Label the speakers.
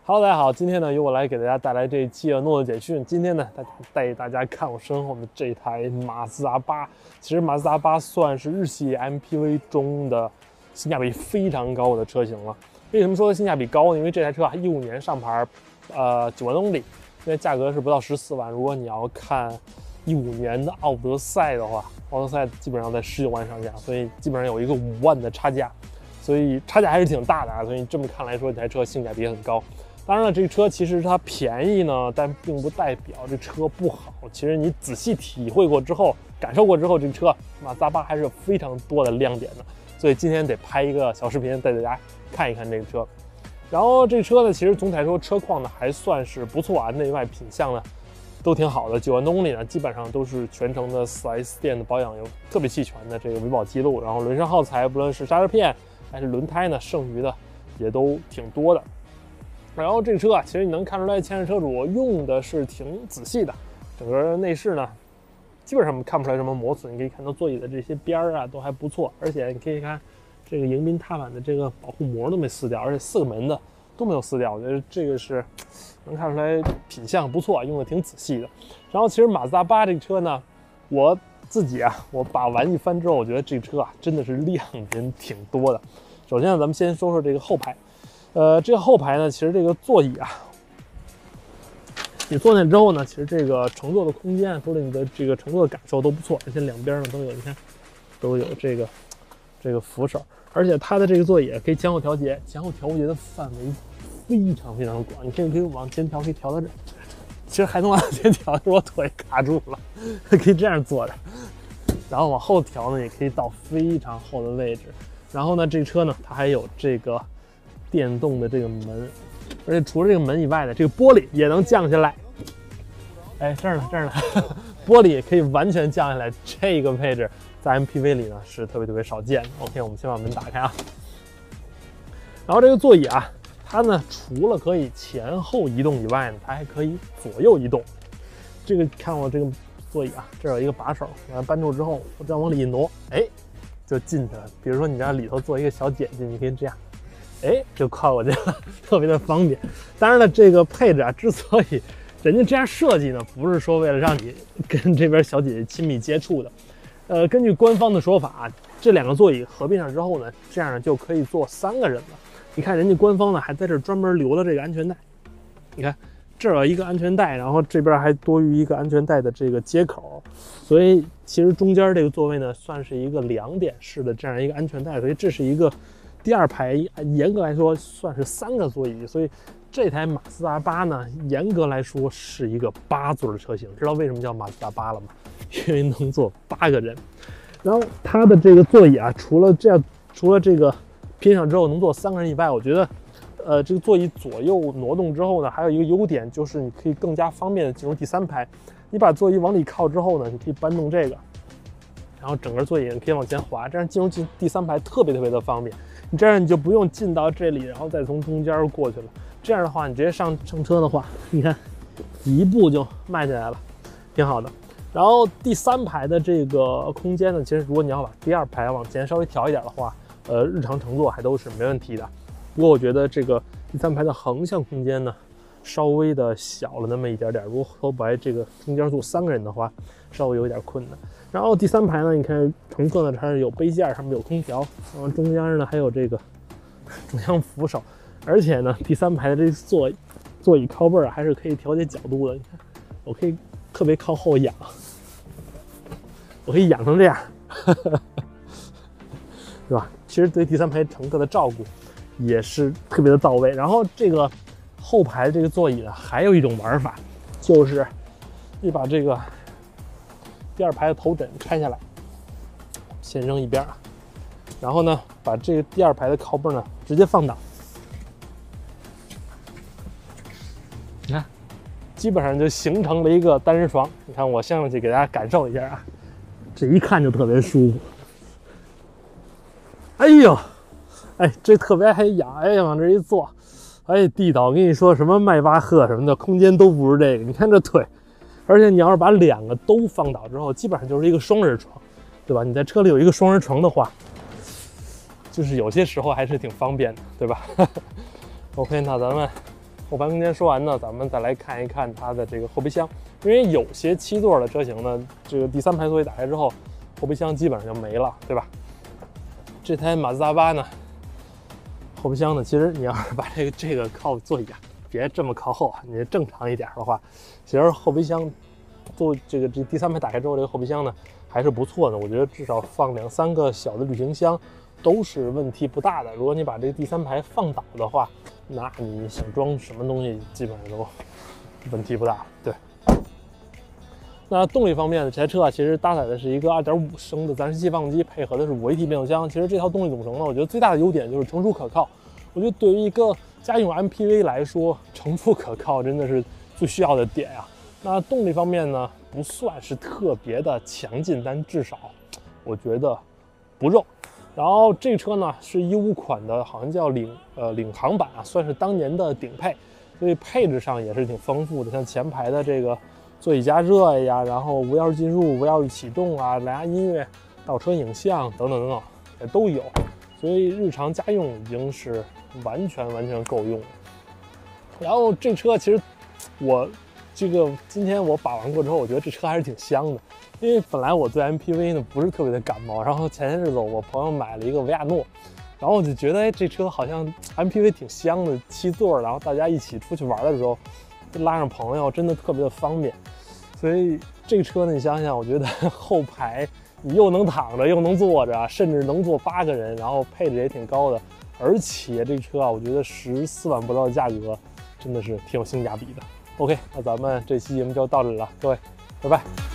Speaker 1: Hello， 大家好，今天呢由我来给大家带来这一期的诺的简讯。今天呢，带大家看我身后的这台马自达8。其实马自达8算是日系 MPV 中的性价比非常高的车型了。为什么说性价比高呢？因为这台车啊，15年上牌，9万多公里，现在价格是不到14万。如果你要看15年的奥德赛的话，奥德赛基本上在19万上下，所以基本上有一个5万的差价，所以差价还是挺大的啊。所以这么看来说，这台车性价比很高。当然了，这个车其实它便宜呢，但并不代表这车不好。其实你仔细体会过之后，感受过之后，这个车马自达8还是有非常多的亮点的。所以今天得拍一个小视频带大家看一看这个车。然后这个车呢，其实总体来说车况呢还算是不错啊，内外品相呢都挺好的。9万多公里呢，基本上都是全程的4S 店的保养有特别齐全的这个维保记录。然后轮上耗材，不论是刹车片还是轮胎呢，剩余的也都挺多的。然后这个车啊，其实你能看出来，前置车主用的是挺仔细的。整个内饰呢，基本上看不出来什么磨损。你可以看到座椅的这些边儿啊，都还不错。而且你可以看这个迎宾踏板的这个保护膜都没撕掉，而且4个门的都没有撕掉。我觉得这个是能看出来品相不错，用的挺仔细的。然后其实马自达8这个车呢，我自己啊，我把玩一番之后，我觉得这个车啊，真的是亮点挺多的。首先呢，咱们先说说这个后排。这个后排呢，其实这个座椅啊，你坐那之后呢，其实这个乘坐的空间啊，或者你的这个乘坐的感受都不错，而且两边呢都有，你看都有这个扶手，而且它的这个座椅可以前后调节，前后调节的范围非常非常的广，你可以往前调，可以调到这，其实还能往前调，是我腿卡住了，可以这样坐着，然后往后调呢，也可以到非常后的位置。然后呢，这个车呢，它还有这个电动的这个门，而且除了这个门以外呢，这个玻璃也能降下来。哎，这儿呢，玻璃也可以完全降下来。这个配置在 MPV 里呢是特别特别少见的。OK， 我们先把门打开啊。然后这个座椅啊，它呢除了可以前后移动以外呢，它还可以左右移动。这个看我这个座椅啊，这有一个把手，把它扳住之后，我这样往里一挪，哎，就进去了。比如说你让里头坐一个小姐姐，你可以这样。哎，就靠过去了，特别的方便。当然了，这个配置啊，之所以人家这样设计呢，不是说为了让你跟这边小姐姐亲密接触的。根据官方的说法啊，这两个座椅合并上之后呢，这样就可以坐3个人了。你看人家官方呢还在这专门留了这个安全带，你看这儿有一个安全带，然后这边还多余一个安全带的这个接口，所以其实中间这个座位呢算是一个2点式的这样一个安全带，所以这是一个。第二排严格来说算是3个座椅，所以这台马自达8呢，严格来说是一个8座的车型。知道为什么叫马自达8了吗？因为能坐8个人。然后它的这个座椅啊，除了这个拼上之后能坐3个人以外，我觉得这个座椅左右挪动之后呢，还有一个优点就是你可以更加方便的进入第3排。你把座椅往里靠之后呢，你可以搬动这个，然后整个座椅你可以往前滑，这样进入第3排特别特别的方便。你这样你就不用进到这里，然后再从中间过去了。这样的话，你直接上车的话，你看一步就迈进来了，挺好的。然后第3排的这个空间呢，其实如果你要把第2排往前稍微调一点的话，日常乘坐还都是没问题的。不过我觉得这个第3排的横向空间呢，稍微的小了那么一点点。如果后排这个中间坐3个人的话，稍微有点困难。然后第3排呢，你看乘客呢这儿有杯架，上面有空调，然后中间呢还有这个中央扶手，而且呢第3排的这个座椅靠背啊还是可以调节角度的。你看，我可以特别靠后仰，我可以仰成这样，对吧？其实对第3排乘客的照顾也是特别的到位。然后这个后排这个座椅呢，还有一种玩法，就是你把这个第2排的头枕拆下来，先扔一边啊，然后呢，把这个第2排的靠背呢直接放倒，你看，基本上就形成了一个单人床。你看，我上去给大家感受一下啊，这一看就特别舒服。哎呦，哎，这特别还痒，哎，往这一坐，哎，地道。我跟你说，什么迈巴赫什么的，空间都不如这个。你看这腿。而且你要是把2个都放倒之后，基本上就是一个双人床，对吧？你在车里有一个双人床的话，就是有些时候还是挺方便的，对吧？OK， 那咱们后排空间说完呢，咱们再来看一看它的这个后备箱。因为有些7座的车型呢，这个第3排座椅打开之后，后备箱基本上就没了，对吧？这台马自达8呢，后备箱呢，其实你要是把这个靠座椅啊，别这么靠后啊，你正常一点的话，其实后备箱做这第3排打开之后，这个后备箱呢还是不错的。我觉得至少放2、3个小的旅行箱都是问题不大的。如果你把这第3排放倒的话，那你想装什么东西基本上都问题不大。对。那动力方面呢，这台车啊，其实搭载的是一个2.5升的自然吸气发动机，配合的是5AT 变速箱。其实这套动力总成呢，我觉得最大的优点就是成熟可靠。我觉得对于一个家用 MPV 来说，成熟可靠真的是最需要的点呀。那动力方面呢，不算是特别的强劲，但至少我觉得不肉。然后这车呢是15款的，好像叫领航版啊，算是当年的顶配，所以配置上也是挺丰富的，像前排的这个座椅加热呀，然后无钥匙进入、无钥匙启动啊、蓝牙音乐、倒车影像等等等等也都有，所以日常家用已经是完全够用了。然后这车其实今天我把玩过之后，我觉得这车还是挺香的，因为本来我对 MPV 呢不是特别的感冒，然后前些日子我朋友买了一个维亚诺，然后我就觉得这车好像 MPV 挺香的，7座，然后大家一起出去玩的时候拉上朋友真的特别的方便。所以这个车呢，你想想，我觉得后排你又能躺着又能坐着，甚至能坐8个人，然后配置也挺高的，而且这车啊，我觉得14万不到的价格真的是挺有性价比的。OK， 那咱们这期节目就到这里了，各位，拜拜。